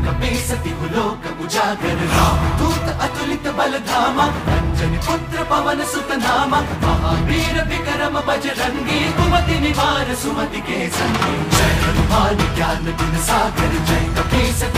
कपे सती लोक उजागर रामदूत अतुलित बलधामा अंजनी पुत्र पवन सुत नामा महावीर विक्रम बजरंगी कुमति निवार सुमति के संगी जय हनुमान ज्ञान गुण सागर जय कपे सती